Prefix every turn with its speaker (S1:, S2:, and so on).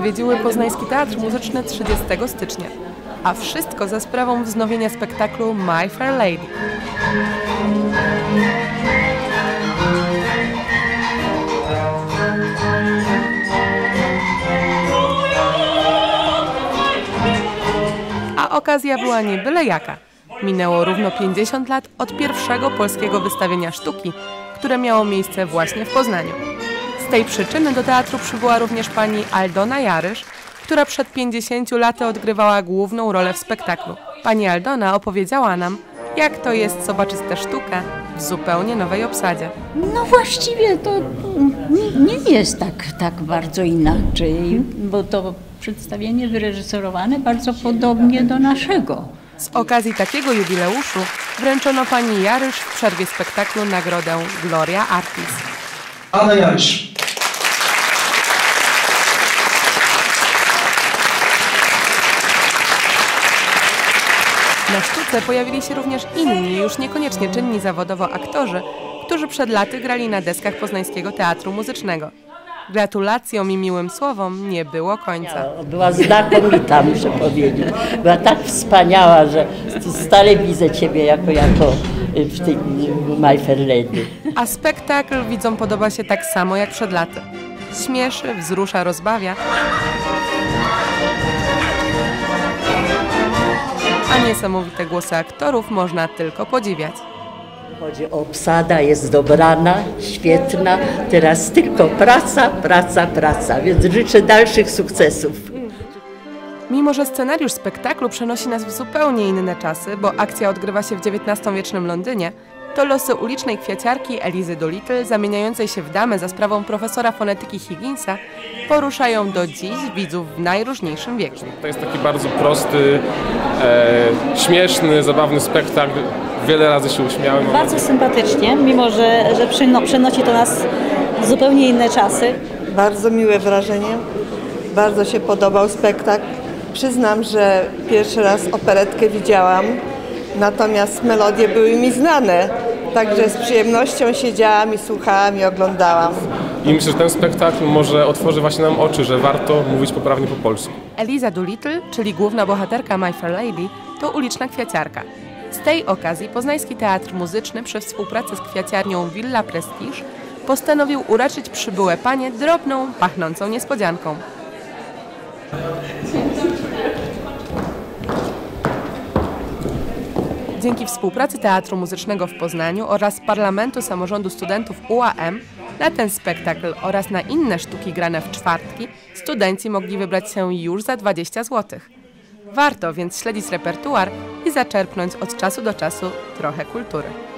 S1: nawiedziły Poznański Teatr Muzyczny 30 stycznia, a wszystko za sprawą wznowienia spektaklu My Fair Lady. A okazja była nie byle jaka. Minęło równo 50 lat od pierwszego polskiego wystawienia sztuki, które miało miejsce właśnie w Poznaniu. Z tej przyczyny do teatru przybyła również pani Aldona Jarysz, która przed 50 laty odgrywała główną rolę w spektaklu. Pani Aldona opowiedziała nam, jak to jest zobaczyć tę sztukę w zupełnie nowej obsadzie.
S2: No właściwie to nie jest tak bardzo inaczej, bo to przedstawienie wyreżyserowane bardzo podobnie do naszego.
S1: Z okazji takiego jubileuszu wręczono pani Jarysz w przerwie spektaklu nagrodę Gloria Artis.
S3: Anna Jarysz.
S1: Na sztuce pojawili się również inni, już niekoniecznie czynni zawodowo aktorzy, którzy przed laty grali na deskach Poznańskiego Teatru Muzycznego. Gratulacjom i miłym słowom nie było końca.
S2: Była znakomita, muszę powiedzieć. Była tak wspaniała, że stale widzę Ciebie jako w tej My Fair Lady.
S1: A spektakl widzom podoba się tak samo jak przed laty. Śmieszy, wzrusza, rozbawia. A niesamowite głosy aktorów można tylko podziwiać.
S2: Chodzi o obsada, jest dobrana, świetna, teraz tylko praca, praca, praca, więc życzę dalszych sukcesów.
S1: Mimo że scenariusz spektaklu przenosi nas w zupełnie inne czasy, bo akcja odgrywa się w XIX-wiecznym Londynie, to losy ulicznej kwiaciarki Elizy Doolittle, zamieniającej się w damę za sprawą profesora fonetyki Higginsa, poruszają do dziś widzów w najróżniejszym wieku.
S4: To jest taki bardzo prosty, śmieszny, zabawny spektakl. Wiele razy się uśmiałem.
S5: Bardzo sympatycznie, mimo że przenosi to nas w zupełnie inne czasy.
S6: Bardzo miłe wrażenie, bardzo się podobał spektakl. Przyznam, że pierwszy raz operetkę widziałam, natomiast melodie były mi znane, także z przyjemnością siedziałam i słuchałam i oglądałam.
S4: I myślę, że ten spektakl może otworzy właśnie nam oczy, że warto mówić poprawnie po polsku.
S1: Eliza Doolittle, czyli główna bohaterka My Fair Lady, to uliczna kwiaciarka. Z tej okazji Poznański Teatr Muzyczny przy współpracy z kwiaciarnią Villa Prestige postanowił uraczyć przybyłe panie drobną, pachnącą niespodzianką. Dzięki współpracy Teatru Muzycznego w Poznaniu oraz Parlamentu Samorządu Studentów UAM na ten spektakl oraz na inne sztuki grane w czwartki studenci mogli wybrać się już za 20 zł. Warto więc śledzić repertuar i zaczerpnąć od czasu do czasu trochę kultury.